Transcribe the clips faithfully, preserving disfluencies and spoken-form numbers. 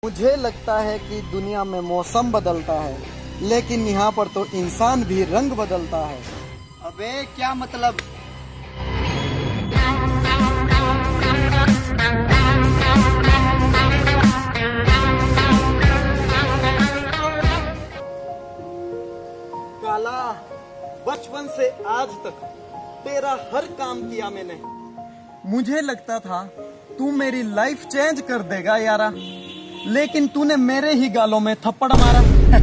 मुझे लगता है कि दुनिया में मौसम बदलता है, लेकिन यहाँ पर तो इंसान भी रंग बदलता है। अबे क्या मतलब? काला, बचपन से आज तक तेरा हर काम किया मैंने। मुझे लगता था तू मेरी लाइफ चेंज कर देगा यारा, लेकिन तूने मेरे ही गालों में थप्पड़ मारा।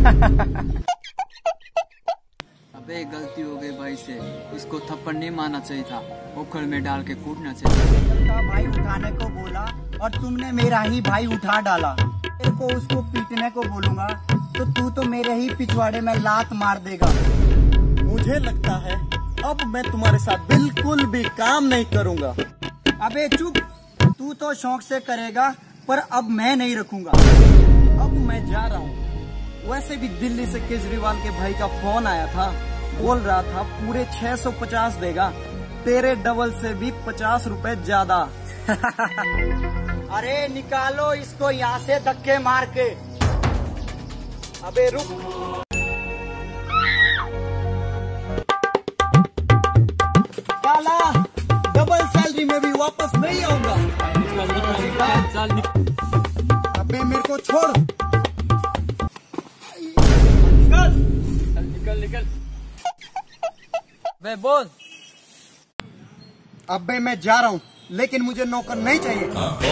अबे गलती हो गई भाई से, उसको थप्पड़ नहीं मारना चाहिए था, ओखल में डाल के कूटना चाहिए था। भाई उठाने को बोला और तुमने मेरा ही भाई उठा डाला। तेरे को उसको पीटने को बोलूंगा तो तू तो मेरे ही पिछवाड़े में लात मार देगा। मुझे लगता है अब मैं तुम्हारे साथ बिल्कुल भी काम नहीं करूंगा। अबे चुप, तू तो शौक से करेगा पर अब मैं नहीं रखूंगा। अब मैं जा रहा हूँ। वैसे भी दिल्ली से केजरीवाल के भाई का फोन आया था, बोल रहा था पूरे छह सौ पचास देगा, तेरे डबल से भी पचास रुपए ज्यादा। अरे निकालो इसको यहाँ से धक्के मार के। अबे रुक, काला, डबल सैलरी में भी वापस नहीं आऊंगा। अबे मेरे को छोड़। निकल निकल निकल। बे बोल। अबे मैं जा रहा हूँ, लेकिन मुझे नौकर नहीं चाहिए।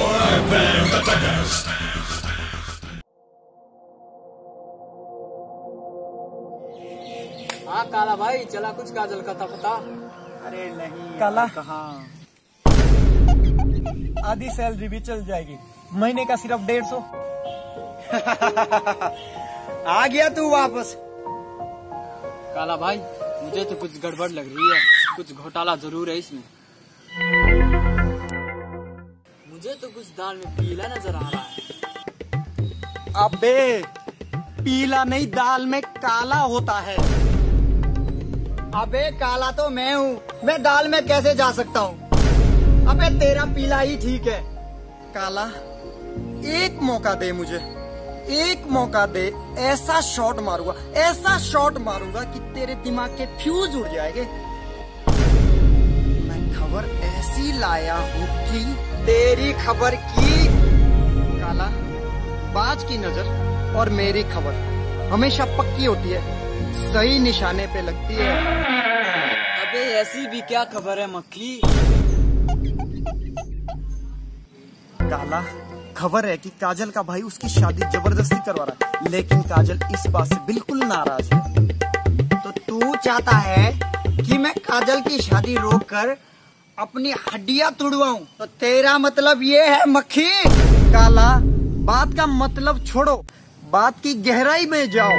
हाँ काला भाई, चला कुछ काजल का था पता? अरे नहीं काला, कहाँ? आधी सैलरी भी चल जाएगी, महीने का सिर्फ डेढ़ सौ। आ गया तू वापस? काला भाई मुझे तो कुछ गड़बड़ लग रही है, कुछ घोटाला जरूर है इसमें। मुझे तो कुछ दाल में पीला नजर आ रहा है। अबे पीला नहीं, दाल में काला होता है। अबे काला तो मैं हूँ, मैं दाल में कैसे जा सकता हूँ? अबे तेरा पीला ही ठीक है। काला, एक मौका दे मुझे, एक मौका दे। ऐसा शॉट मारूंगा, ऐसा शॉट मारूंगा कि तेरे दिमाग के फ्यूज उड़ जाएंगे। मैं खबर ऐसी लाया हूँ कि तेरी खबर की। काला, बाज की नजर और मेरी खबर हमेशा पक्की होती है, सही निशाने पे लगती है। अबे ऐसी भी क्या खबर है मक्खी? काला, खबर है कि काजल का भाई उसकी शादी जबरदस्ती करवा रहा है, लेकिन काजल इस बात से बिल्कुल नाराज है। तो तू चाहता है कि मैं काजल की शादी रोक कर अपनी हड्डियां तुड़वाऊं? तो तेरा मतलब ये है मक्खी? काला, बात का मतलब छोड़ो, बात की गहराई में जाओ।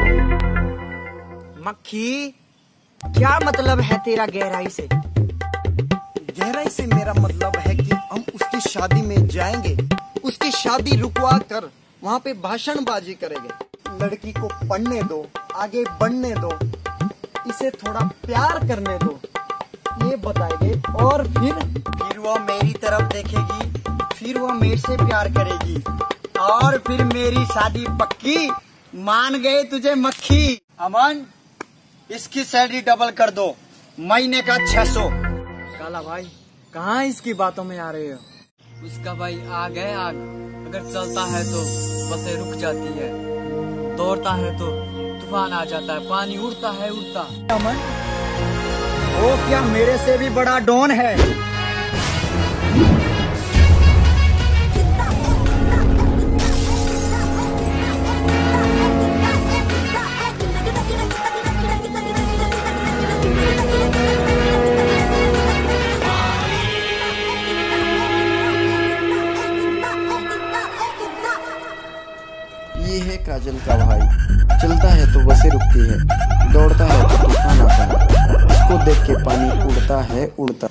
मक्खी, क्या मतलब है तेरा गहराई से? गहराई से मेरा मतलब है कि हम उसकी शादी में जाएंगे, उसकी शादी रुकवा कर वहाँ पे भाषणबाजी करेंगे। लड़की को पढ़ने दो, आगे बढ़ने दो, इसे थोड़ा प्यार करने दो, ये बताएंगे। और फिर फिर वो मेरी तरफ देखेगी, फिर वो मेरे से प्यार करेगी, और फिर मेरी शादी पक्की। मान गए तुझे मक्खी? अमन, इसकी सैलरी डबल कर दो, महीने का छह सौ। काला भाई कहाँ इसकी बातों में आ रहे हो? उसका भाई आग है आग, अगर चलता है तो बसें रुक जाती है, दौड़ता है तो तूफान आ जाता है, पानी उड़ता है उड़ता। अमन, वो क्या मेरे से भी बड़ा डॉन है? ये है काजल का भाई, चलता है तो बसें रुकती है, दौड़ता है तो तूफान आता है, उसको देख के पानी उड़ता है उड़ता।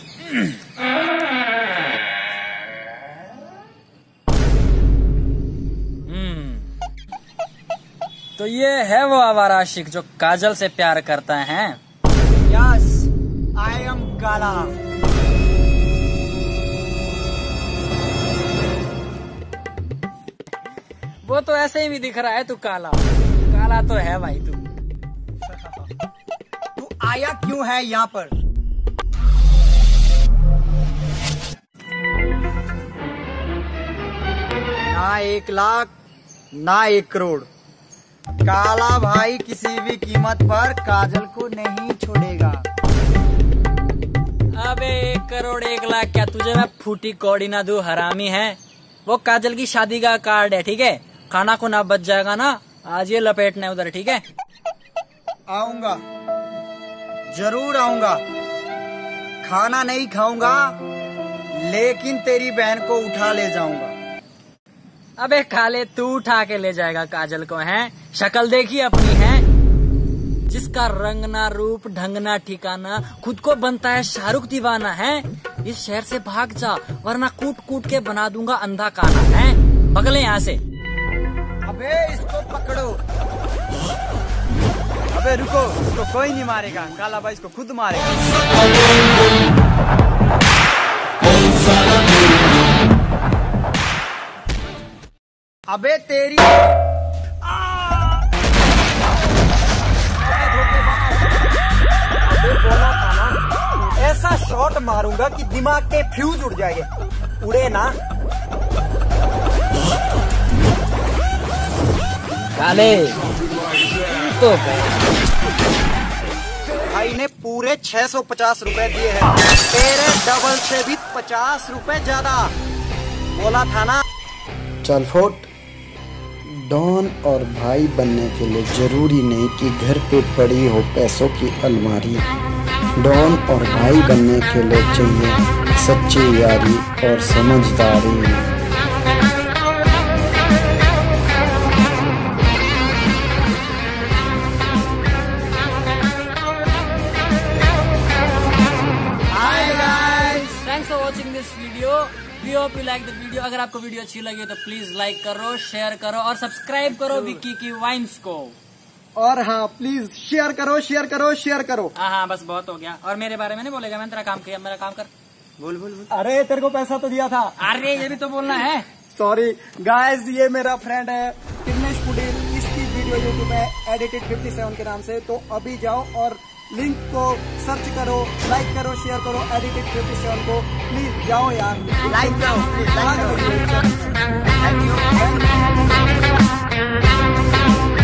हम्म, तो ये है वो आवारा आशिक जो काजल से प्यार करता है। यस, आई एम काला। वो तो ऐसे ही भी दिख रहा है तू काला काला तो है भाई तू। तू आया क्यों है यहाँ पर? ना एक लाख ना एक करोड़, काला भाई किसी भी कीमत पर काजल को नहीं छोड़ेगा। अबे एक करोड़ एक लाख क्या तुझे मैं फूटी कौड़ी ना दूं हरामी है। वो काजल की शादी का कार्ड है ठीक है, खाना को ना बच जाएगा ना, आज ये लपेटना है उधर ठीक है। आऊंगा, जरूर आऊंगा, खाना नहीं खाऊंगा लेकिन तेरी बहन को उठा ले जाऊंगा। अबे खाले तू उठा के ले जाएगा काजल को है, शक्ल देखी अपनी है, जिसका रंग ना रूप ढंग ना ठिकाना, खुद को बनता है शाहरुख दीवाना है। इस शहर से भाग जा वरना कूट कूट के बना दूंगा अंधा काना है। पकड़े यहाँ से। अबे इसको पकड़ो। अबे रुको, इसको कोई नहीं मारेगा, काला भाई इसको खुद मारेगा। अबे तेरी बोला था ना, ऐसा शॉट मारूंगा कि दिमाग के फ्यूज उड़ जाएंगे, उड़े ना। काले तो भाई ने पूरे छह सौ पचास रुपए दिए हैं, तेरे डबल से भी पचास रुपए ज्यादा। बोला था ना। चल फोट। डॉन और भाई बनने के लिए जरूरी नहीं कि घर पे पड़ी हो पैसों की अलमारी। डॉन और भाई बनने के लिए चाहिए सच्ची यारी और समझदारी। Thanks for watching this video. We hope you like the video. अगर आपको वीडियो अच्छी लगी तो प्लीज लाइक करो, शेयर करो और सब्सक्राइब करो विक्की की वाइन्स को। और हाँ प्लीज शेयर करो शेयर करो शेयर करो। हाँ हाँ बस बहुत हो गया। और मेरे बारे में नहीं बोलेगा, मैंने तेरा काम किया, मेरा काम कर। बोल बोल बोल। अरे तेरे को पैसा तो दिया था। अरे ये भी तो बोलना है। सॉरी गाइस, ये मेरा फ्रेंड है किरनेश पुडील, इसकी वीडियो यूट्यूब पे एडिटेड फिफ्टी सेवन के नाम से। तो अभी जाओ और लिंक को सर्च करो, लाइक करो, शेयर करो एडिटेड फिफ्टी सेवन को। प्लीज जाओ यार, लाइक करो, प्लीज लाइक करो। Thank you.